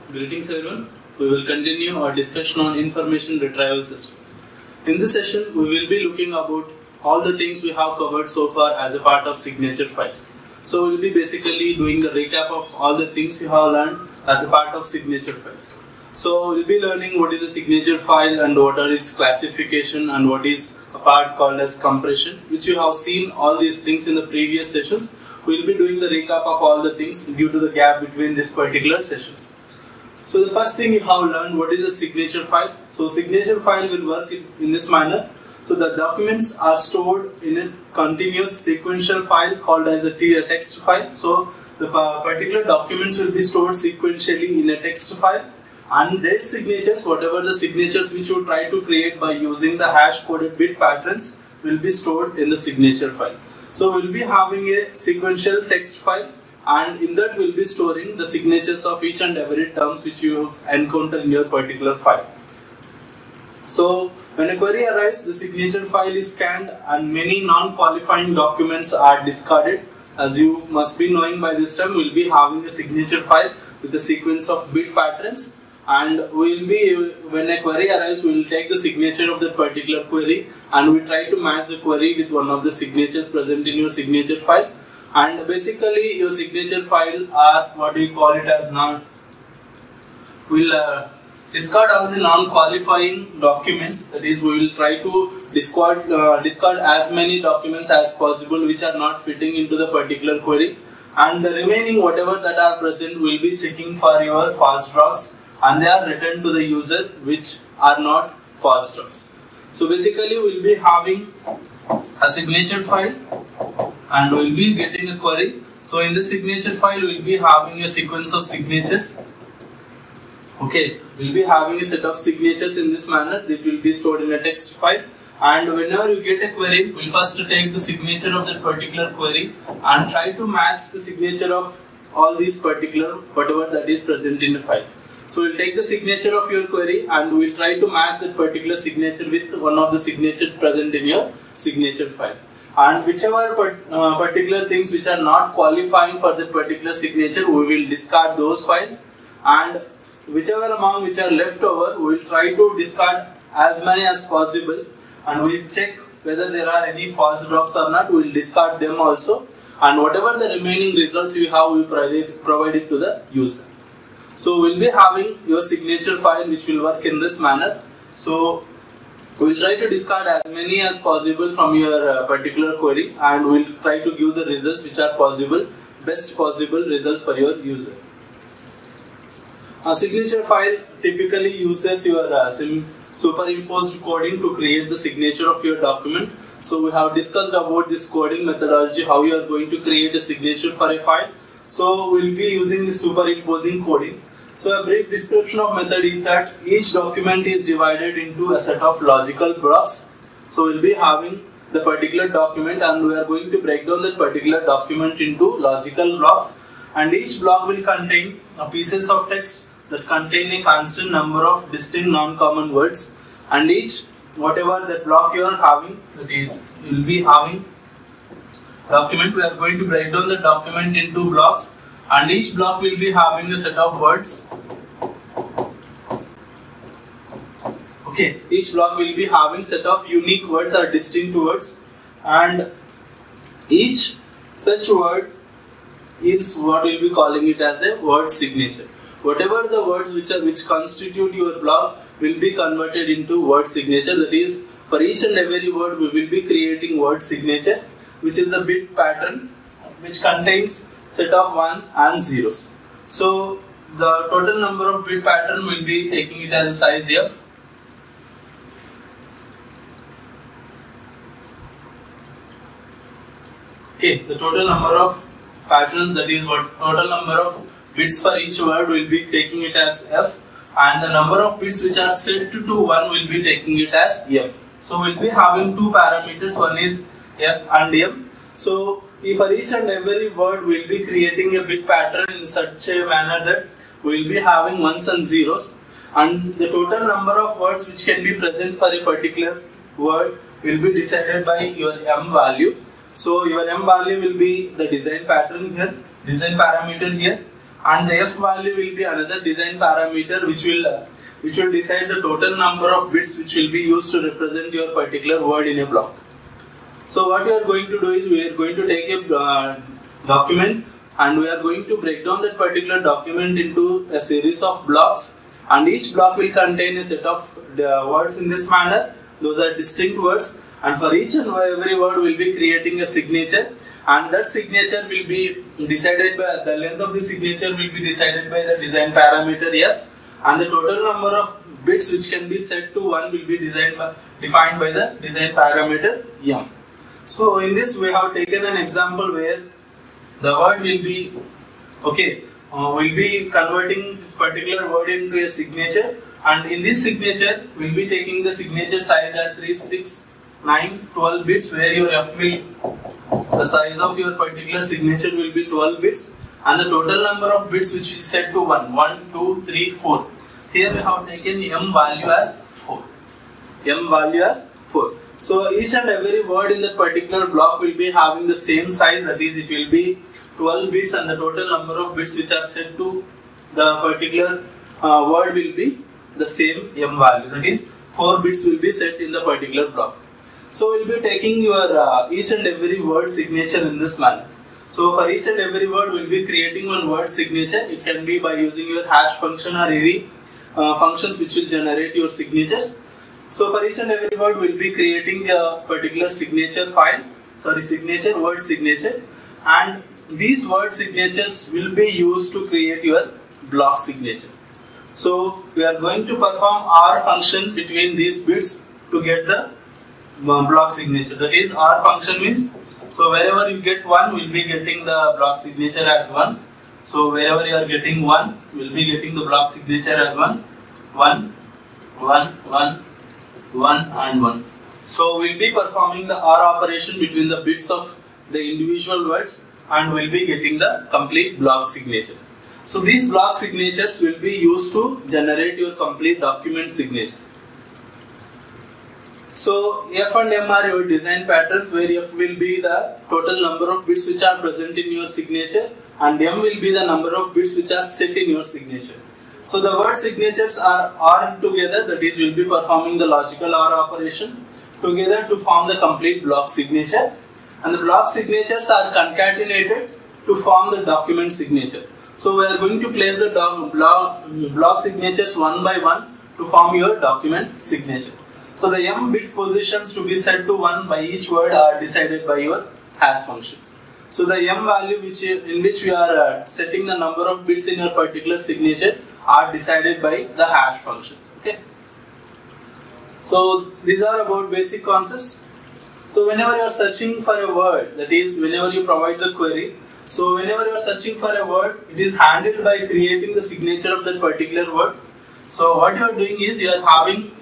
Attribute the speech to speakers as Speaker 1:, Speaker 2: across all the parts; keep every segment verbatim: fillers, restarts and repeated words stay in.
Speaker 1: Greetings everyone. We will continue our discussion on information retrieval systems. In this session, we will be looking about all the things we have covered so far as a part of signature files. So we will be basically doing the recap of all the things we have learned as a part of signature files. So we will be learning what is a signature file and what are its classification and what is a part called as compression, which you have seen all these things in the previous sessions. We will be doing the recap of all the things due to the gap between these particular sessions. So the first thing you have learned what is a signature file. So signature file will work in, in this manner. So the documents are stored in a continuous sequential file called as a text file. So the particular documents will be stored sequentially in a text file, and their signatures, whatever the signatures which you try to create by using the hash coded bit patterns, will be stored in the signature file. So we'll be having a sequential text file, and in that we'll be storing the signatures of each and every terms which you encounter in your particular file. So when a query arrives, the signature file is scanned and many non-qualifying documents are discarded. As you must be knowing by this time, we'll be having a signature file with a sequence of bit patterns, and we'll be, when a query arrives, we will take the signature of that particular query and we try to match the query with one of the signatures present in your signature file. And basically your signature file are what we call it as non, we'll uh, discard all the non-qualifying documents. That is, we will try to discard, uh, discard as many documents as possible which are not fitting into the particular query, and the remaining whatever that are present will be checking for your false drops, and they are returned to the user which are not false drops. So basically we will be having a signature file and we will be getting a query. So in the signature file we will be having a sequence of signatures. Okay, we will be having a set of signatures in this manner that will be stored in a text file, and whenever you get a query, we will first take the signature of that particular query and try to match the signature of all these particular whatever that is present in the file. So we will take the signature of your query and we will try to match that particular signature with one of the signatures present in your signature file. And whichever part, uh, particular things which are not qualifying for that particular signature, we will discard those files, and whichever amount which are left over, we will try to discard as many as possible, and we will check whether there are any false drops or not. We will discard them also, and whatever the remaining results you have, we provide, provide it to the user. So we will be having your signature file which will work in this manner. So we will try to discard as many as possible from your uh, particular query, and we will try to give the results which are possible, best possible results for your user. A signature file typically uses your uh, superimposed coding to create the signature of your document. So we have discussed about this coding methodology, how you are going to create a signature for a file. So we will be using the superimposing coding. So a brief description of method is that each document is divided into a set of logical blocks. So we will be having the particular document and we are going to break down that particular document into logical blocks, and each block will contain pieces of text that contain a constant number of distinct non-common words, and each whatever that block you are having, that is, you will be having document, we are going to break down the document into blocks, and each block will be having a set of words. Okay, each block will be having set of unique words or distinct words, and each such word is what we will be calling it as a word signature. Whatever the words which are which constitute your block will be converted into word signature. That is, for each and every word we will be creating word signature, which is the bit pattern which contains set of ones and zeros. So the total number of bit pattern will be taking it as a size F. Okay, the total number of patterns, that is what total number of bits for each word, will be taking it as F, and the number of bits which are set to one will be taking it as M. So we will be having two parameters, one is F and M. So if for each and every word we will be creating a bit pattern in such a manner that we will be having ones and zeros, and the total number of words which can be present for a particular word will be decided by your M value. So your M value will be the design pattern here, design parameter here, and the f value will be another design parameter which will uh, which will decide the total number of bits which will be used to represent your particular word in a block. So what we are going to do is we are going to take a uh, document and we are going to break down that particular document into a series of blocks, and each block will contain a set of the words in this manner. Those are distinct words, and for each and every word we will be creating a signature, and that signature will be decided by the length of the signature will be decided by the design parameter f, and the total number of bits which can be set to one will be designed by, defined by the design parameter m. So in this we have taken an example where the word will be okay uh, will be converting this particular word into a signature, and in this signature we will be taking the signature size as three, six, nine, twelve bits, where your f will the size of your particular signature will be twelve bits, and the total number of bits which is set to one, one, two, three, four. Here we have taken m value as four. M value as four. So each and every word in that particular block will be having the same size, that is, it will be twelve bits, and the total number of bits which are set to the particular uh, word will be the same m value, that is, four bits will be set in the particular block. So we will be taking your uh, each and every word signature in this manner. So for each and every word we will be creating one word signature. It can be by using your hash function or any uh, functions which will generate your signatures. So for each and every word we will be creating a particular signature file, sorry signature, word signature, and these word signatures will be used to create your block signature. So we are going to perform R function between these bits to get the block signature. That is, R function means, so wherever you get one, we will be getting the block signature as one. So wherever you are getting one, we will be getting the block signature as one, one, one, one, one, and one. So we will be performing the R operation between the bits of the individual words, and we will be getting the complete block signature. So these block signatures will be used to generate your complete document signature. So F and M are your design patterns, where F will be the total number of bits which are present in your signature, and M will be the number of bits which are set in your signature. So the word signatures are R together, that is, we will be performing the logical R operation together to form the complete block signature, and the block signatures are concatenated to form the document signature. So we are going to place the doc block, block signatures one by one to form your document signature. So the m bit positions to be set to one by each word are decided by your hash functions. So the m value which in which we are uh, setting the number of bits in your particular signature are decided by the hash functions. Okay. So these are about basic concepts. So whenever you are searching for a word, that is, whenever you provide the query, so whenever you are searching for a word, it is handled by creating the signature of that particular word. So what you are doing is you are having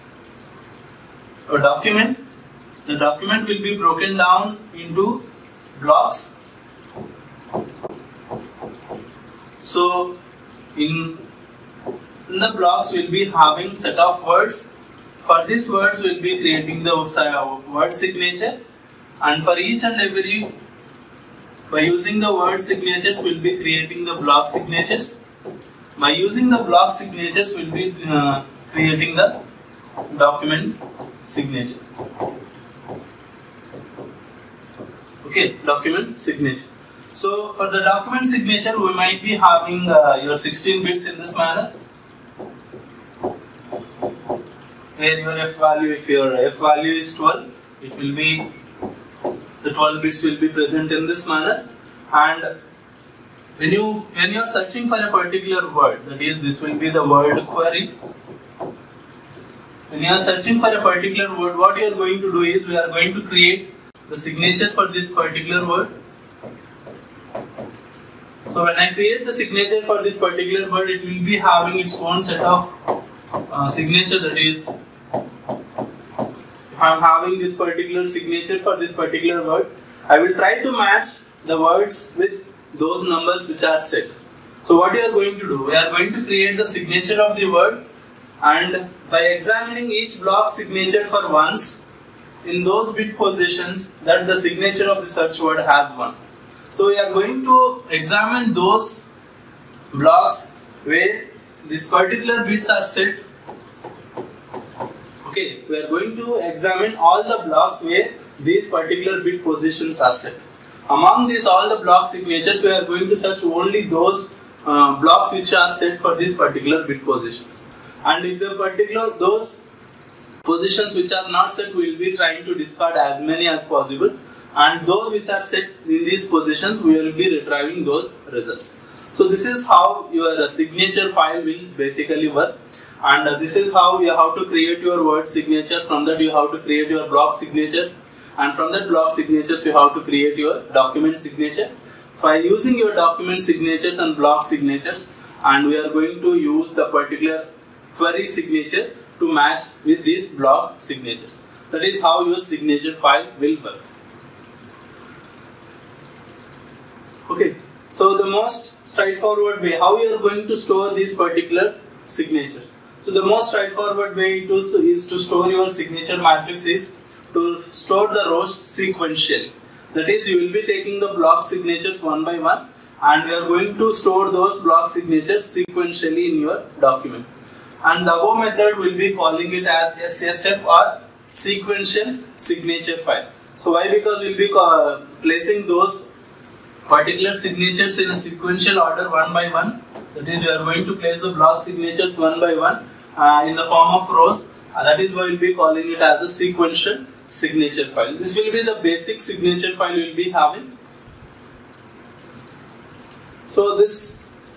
Speaker 1: a document. The document will be broken down into blocks. So in, in the blocks we will be having set of words. For these words we will be creating the word signature, and for each and every, by using the word signatures we will be creating the block signatures. By using the block signatures we will be uh, creating the document signature. Okay, document signature. So for the document signature we might be having uh, your sixteen bits in this manner, where your f value, if your f value is twelve, it will be, the twelve bits will be present in this manner. And when you when you are searching for a particular word, that is, this will be the word query. When you are searching for a particular word, what you are going to do is we are going to create the signature for this particular word. So when I create the signature for this particular word, it will be having its own set of uh, signature, that is, if I am having this particular signature for this particular word, I will try to match the words with those numbers which are set. So what you are going to do, we are going to create the signature of the word, and by examining each block signature for once in those bit positions that the signature of the search word has one. So we are going to examine those blocks where these particular bits are set. Okay, we are going to examine all the blocks where these particular bit positions are set. Among these all the block signatures, we are going to search only those uh, blocks which are set for these particular bit positions. And if the particular those positions which are not set, we will be trying to discard as many as possible, and those which are set in these positions, we will be retrieving those results. So this is how your signature file will basically work, and uh, this is how you have to create your word signatures. From that you have to create your block signatures, and from that block signatures you have to create your document signature. By using your document signatures and block signatures, and we are going to use the particular query signature to match with these block signatures. That is how your signature file will work. Okay, so the most straightforward way how you are going to store these particular signatures. So the most straightforward way to, is to store your signature matrix is to store the rows sequentially. That is, you will be taking the block signatures one by one, and we are going to store those block signatures sequentially in your document. And the above method will be calling it as S S F or sequential signature file. So why? Because we will be uh, placing those particular signatures in a sequential order one by one. That is, we are going to place the block signatures one by one uh, in the form of rows. Uh, that is why we will be calling it as a sequential signature file. This will be the basic signature file we will be having. So this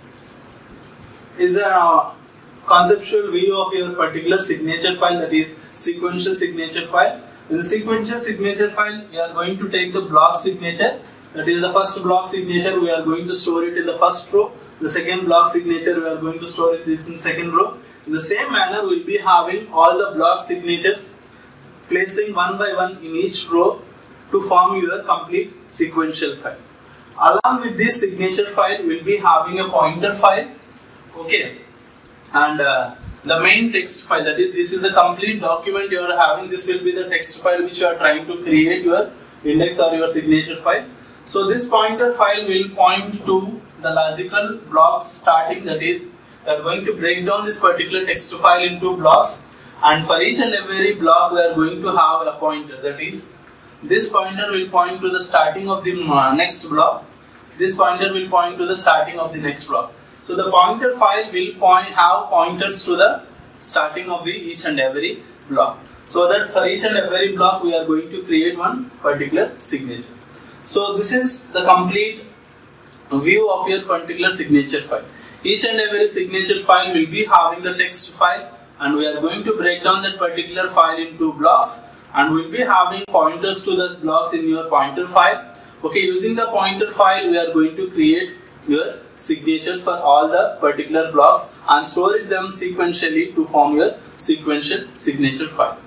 Speaker 1: is a conceptual view of your particular signature file, that is sequential signature file. In the sequential signature file, you are going to take the block signature, that is the first block signature, we are going to store it in the first row. The second block signature, we are going to store it in the second row. In the same manner, we will be having all the block signatures placing one by one in each row to form your complete sequential file. Along with this signature file, we will be having a pointer file. Okay, and uh, the main text file, that is, this is a complete document you are having. This will be the text file which you are trying to create your index or your signature file. So this pointer file will point to the logical blocks starting, that is, we are going to break down this particular text file into blocks, and for each and every block we are going to have a pointer, that is, this pointer will point to the starting of the next block, this pointer will point to the starting of the next block. So the pointer file will point have pointers to the starting of the each and every block, so that for each and every block we are going to create one particular signature. So this is the complete view of your particular signature file. Each and every signature file will be having the text file, and we are going to break down that particular file into blocks, and we will be having pointers to the blocks in your pointer file. Okay, using the pointer file we are going to create your signatures for all the particular blocks and store it them sequentially to form your sequential signature file.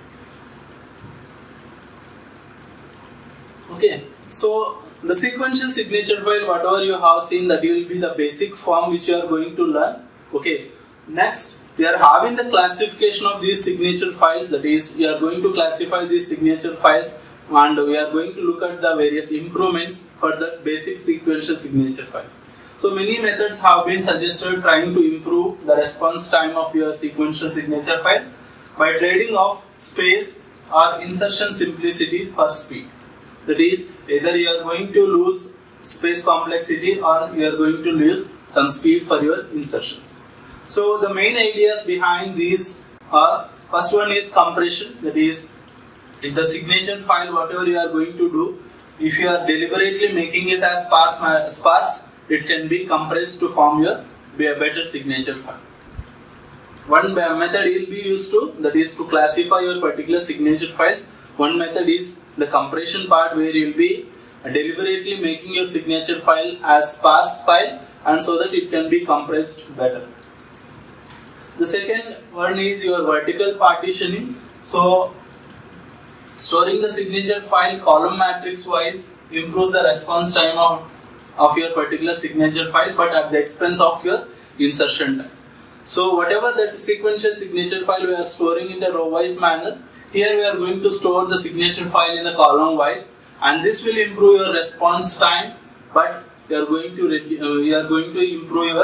Speaker 1: Okay, so the sequential signature file, whatever you have seen, that will be the basic form which you are going to learn. Okay, next we are having the classification of these signature files, that is, we are going to classify these signature files, and we are going to look at the various improvements for the basic sequential signature file. So many methods have been suggested trying to improve the response time of your sequential signature file by trading off space or insertion simplicity for speed. That is, either you are going to lose space complexity or you are going to lose some speed for your insertions. So the main ideas behind these are, first one is compression, that is, in the signature file whatever you are going to do, if you are deliberately making it as sparse, sparse it can be compressed to form your better signature file. One method will be used to, that is to classify your particular signature files. One method is the compression part, where you will be deliberately making your signature file as sparse file, and so that it can be compressed better. The second one is your vertical partitioning. So storing the signature file column matrix wise improves the response time of, of your particular signature file, but at the expense of your insertion time. So whatever that sequential signature file we are storing in a row wise manner, here we are going to store the signature file in the column wise, and this will improve your response time, but we are going to uh, we are going to improve your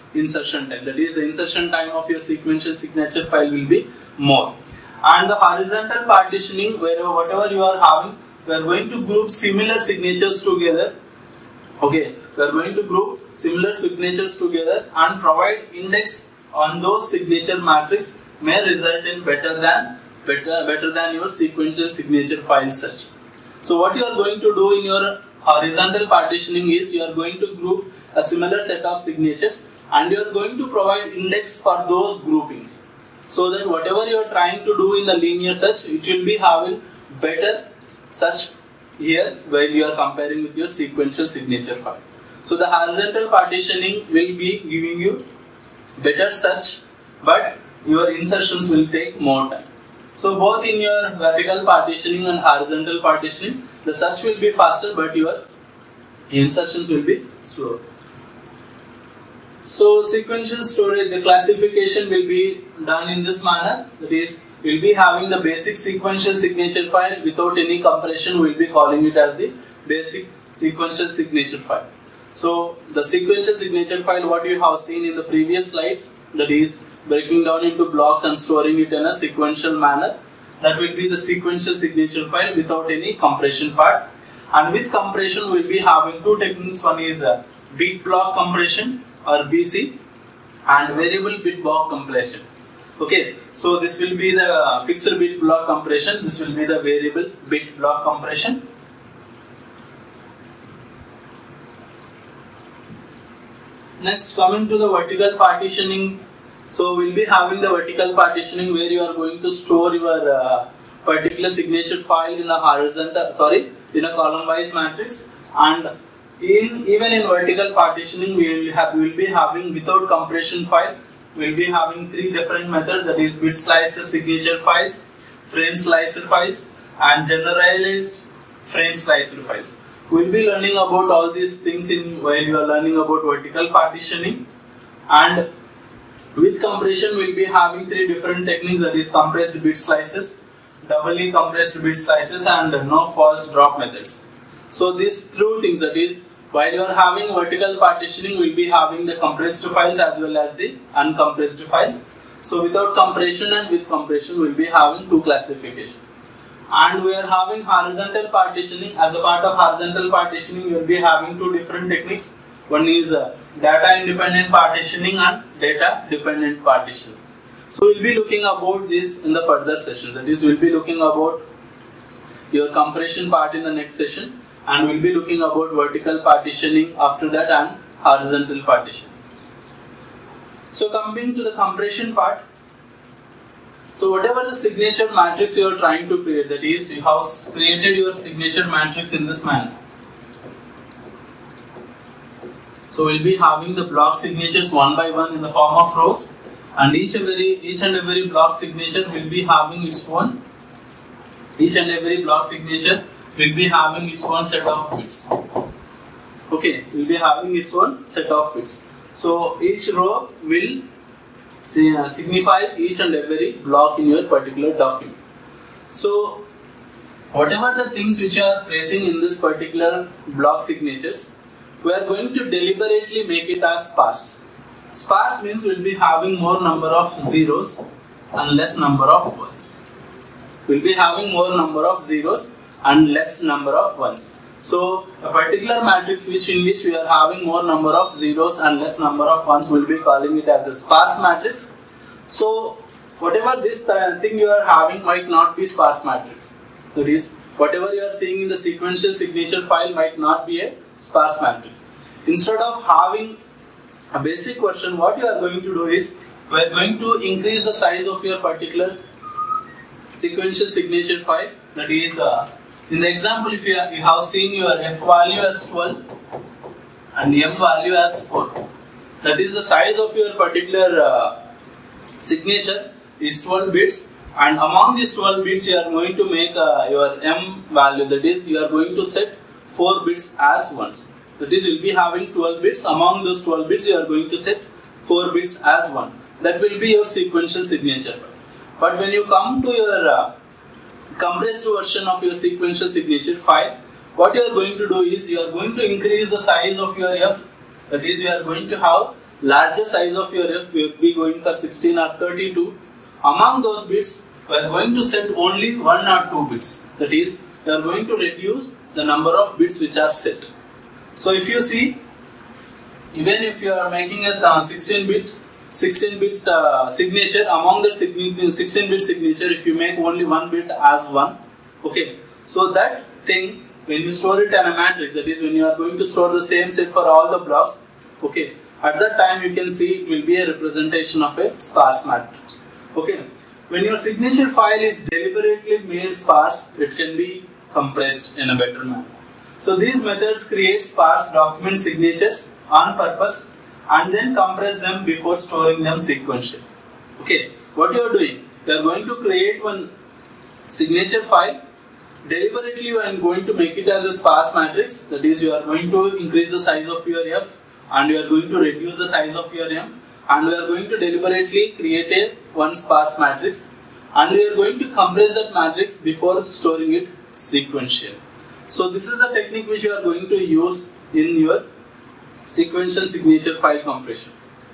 Speaker 1: insertion time. That is, the insertion time of your sequential signature file will be more. And the horizontal partitioning, wherever whatever you are having, we are going to group similar signatures together. Okay, we are going to group similar signatures together and provide index on those signature matrix may result in better than better better than your sequential signature file search. So what you are going to do in your horizontal partitioning is you are going to group a similar set of signatures and you are going to provide index for those groupings, so that whatever you are trying to do in the linear search, it will be having better search here while you are comparing with your sequential signature file. So the horizontal partitioning will be giving you better search, but your insertions will take more time. So both in your vertical partitioning and horizontal partitioning, the search will be faster, but your insertions will be slower. So sequential storage, the classification will be done in this manner. That is, we will be having the basic sequential signature file without any compression. We will be calling it as the basic sequential signature file. So the sequential signature file, what you have seen in the previous slides, that is breaking down into blocks and storing it in a sequential manner, that will be the sequential signature file without any compression part. And with compression, we will be having two techniques. One is a bit block compression or B C, and variable bit block compression. Okay, so this will be the fixed bit block compression, this will be the variable bit block compression. Next, coming to the vertical partitioning. So we will be having the vertical partitioning where you are going to store your uh, particular signature file in a horizontal, sorry, in a column wise matrix. And in even in vertical partitioning, we will have we will be having without compression file. We will be having three different methods, that is bit slicer signature files, frame slicer files, and generalized frame slicer files. We will be learning about all these things in while you are learning about vertical partitioning. And with compression, we will be having three different techniques, that is compressed bit slices, doubly compressed bit slices, and no false drop methods. So these two things, that is, while you are having vertical partitioning, we will be having the compressed files as well as the uncompressed files. So without compression and with compression, we will be having two classifications. And we are having horizontal partitioning. As a part of horizontal partitioning, we will be having two different techniques. One is uh, data independent partitioning and data dependent partitioning. So we will be looking about this in the further sessions. That is, we will be looking about your compression part in the next session, and we will be looking about vertical partitioning after that and horizontal partition. So coming to the compression part. So whatever the signature matrix you are trying to create, that is, you have created your signature matrix in this manner. So we will be having the block signatures one by one in the form of rows, and each every each and every block signature will be having its own each and every block signature will be having its own set of bits. Okay, will be having its own set of bits. So each row will signify each and every block in your particular document. So whatever the things which are placing in this particular block signatures, we are going to deliberately make it as sparse. Sparse means we will be having more number of zeros and less number of ones. We will be having more number of zeros and less number of ones. So a particular matrix which in which we are having more number of zeros and less number of ones, we will be calling it as a sparse matrix. So whatever this thing you are having might not be sparse matrix. That is, whatever you are seeing in the sequential signature file might not be a sparse matrix. Instead of having a basic version, what you are going to do is, we are going to increase the size of your particular sequential signature file. That is, uh, in the example, if you, are, you have seen your F value as twelve and M value as four, that is the size of your particular uh, signature is twelve bits, and among these twelve bits you are going to make uh, your M value, that is, you are going to set four bits as ones. That is, you will be having twelve bits, among those twelve bits you are going to set four bits as one. That will be your sequential signature file. But when you come to your uh, compressed version of your sequential signature file, what you are going to do is, you are going to increase the size of your F, that is, you are going to have larger size of your f will be going for sixteen or thirty-two. Among those bits, we are going to set only one or two bits. That is, we are going to reduce the number of bits which are set. So if you see, even if you are making a sixteen bit uh, signature, among the sixteen bit signature, if you make only one bit as one, okay, so that thing, when you store it in a matrix, that is when you are going to store the same set for all the blocks, okay, at that time you can see it will be a representation of a sparse matrix. Okay, when your signature file is deliberately made sparse, it can be compressed in a better manner. So these methods create sparse document signatures on purpose and then compress them before storing them sequentially. Okay, what you are doing, you are going to create one signature file. Deliberately you are going to make it as a sparse matrix, that is you are going to increase the size of your F and you are going to reduce the size of your M, and we are going to deliberately create a one sparse matrix, and we are going to compress that matrix before storing it sequentially. So this is the technique which you are going to use in your sequential signature file compression.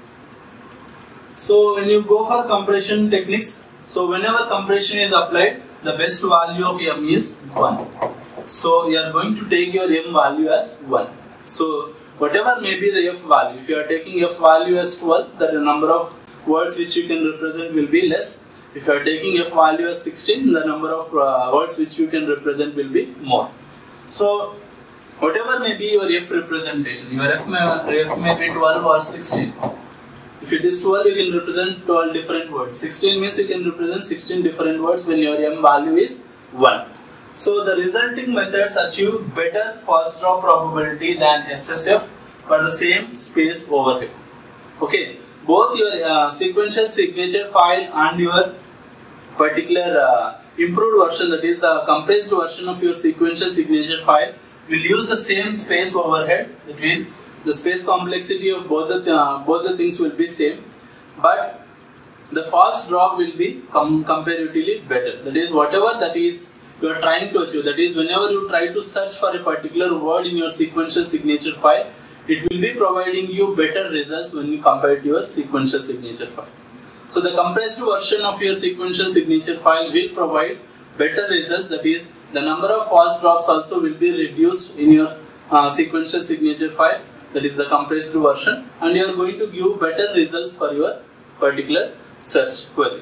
Speaker 1: So when you go for compression techniques, so whenever compression is applied, the best value of M is one. So you are going to take your M value as one. So whatever may be the F value, if you are taking F value as twelve, the number of words which you can represent will be less. If you are taking F value as sixteen, the number of uh, words which you can represent will be more. So whatever may be your F representation, your F may, F may be twelve or sixteen. If it is twelve, you can represent twelve different words. sixteen means you can represent sixteen different words when your M value is one. So the resulting methods achieve better false drop probability than S S F for the same space overhead. Okay, both your uh, sequential signature file and your particular uh, improved version, that is the compressed version of your sequential signature file, will use the same space overhead. That means the space complexity of both the uh, both the things will be same, but the false drop will be com comparatively better. That is, whatever that is you are trying to achieve, that is whenever you try to search for a particular word in your sequential signature file, it will be providing you better results when you compare to your sequential signature file. So the compressed version of your sequential signature file will provide better results, that is the number of false drops also will be reduced in your uh, sequential signature file, that is the compressed version, and you are going to give better results for your particular search query.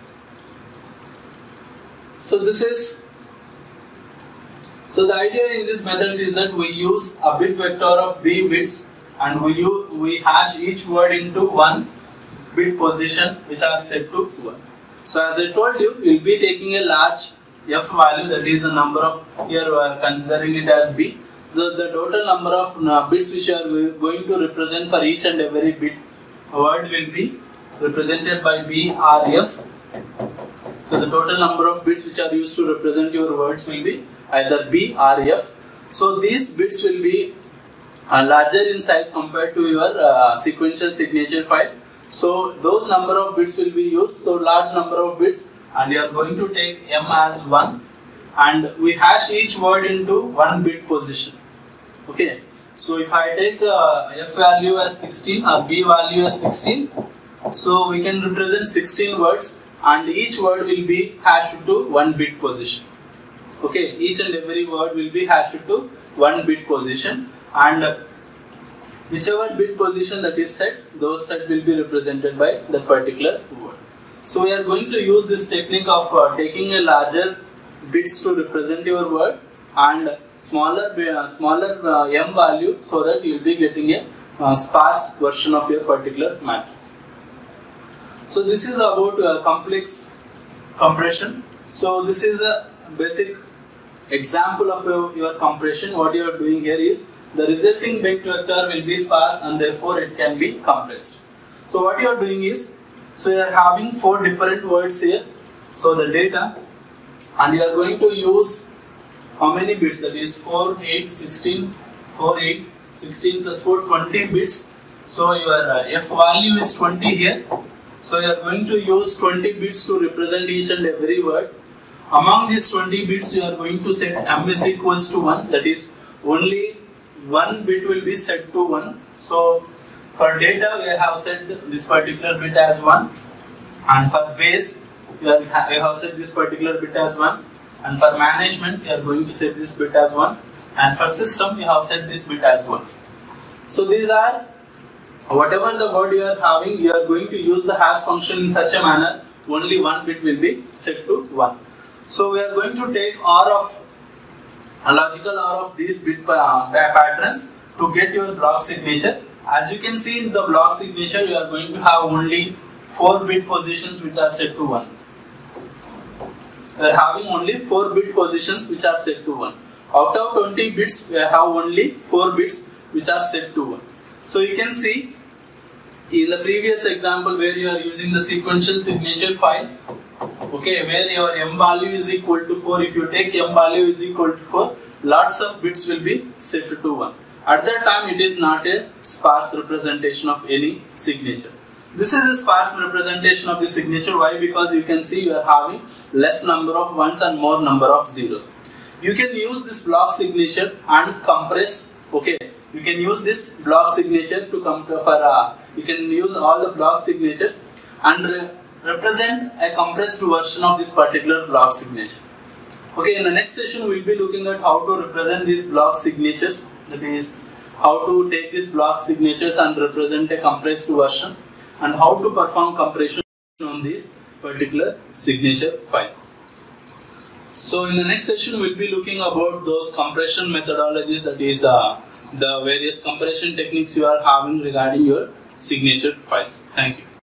Speaker 1: So this is So the idea in this methods is that we use a bit vector of b bits and we use, we hash each word into one bit position which are set to one. So as I told you, we will be taking a large f value, that is the number of, here we are considering it as b. The, the total number of uh, bits which are going to represent for each and every bit word will be represented by b r f. So the total number of bits which are used to represent your words will be either B or F. So these bits will be uh, larger in size compared to your uh, sequential signature file. So those number of bits will be used. So large number of bits, and you are going to take M as one, and we hash each word into one bit position. Okay. So if I take uh, F value as sixteen or B value as sixteen, so we can represent sixteen words, and each word will be hashed to one bit position. Okay, each and every word will be hashed to one bit position, and whichever bit position that is set, those set will be represented by that particular word. So we are going to use this technique of uh, taking a larger bits to represent your word and smaller uh, smaller uh, m value, so that you will be getting a uh, sparse version of your particular matrix. So this is about uh, complex compression. So this is a basic example of your, your compression. What you are doing here is the resulting bit vector will be sparse and therefore it can be compressed. So what you are doing is, so you are having four different words here. So the data, and you are going to use how many bits, that is four, eight, sixteen, four, eight, sixteen plus four, twenty bits. So your uh, f value is twenty here. So you are going to use twenty bits to represent each and every word. Among these twenty bits, you are going to set m is equals to one, that is only one bit will be set to one. So For data, we have set this particular bit as one, and for base, we have set this particular bit as one, and for management, we are going to set this bit as one, and for system, we have set this bit as one. So these are, whatever the word you are having, you are going to use the hash function in such a manner, only one bit will be set to one. So we are going to take O R of, a logical O R of these bit uh, patterns to get your block signature. As you can see in the block signature, you are going to have only four bit positions which are set to one. We are having only four bit positions which are set to one. Out of twenty bits, we have only four bits which are set to one. So you can see in the previous example where you are using the sequential signature file, okay, where your m value is equal to four. If you take m value is equal to four, lots of bits will be set to one. At that time, it is not a sparse representation of any signature. This is a sparse representation of the signature. Why? Because you can see you are having less number of ones and more number of zeros. You can use this block signature and compress. Okay, you can use this block signature to come to, for uh, you can use all the block signatures and re represent a compressed version of this particular block signature. Okay, in the next session we will be looking at how to represent these block signatures. That is, how to take these block signatures and represent a compressed version, and how to perform compression on these particular signature files. So in the next session we will be looking about those compression methodologies, that is uh, the various compression techniques you are having regarding your signature files. Thank you.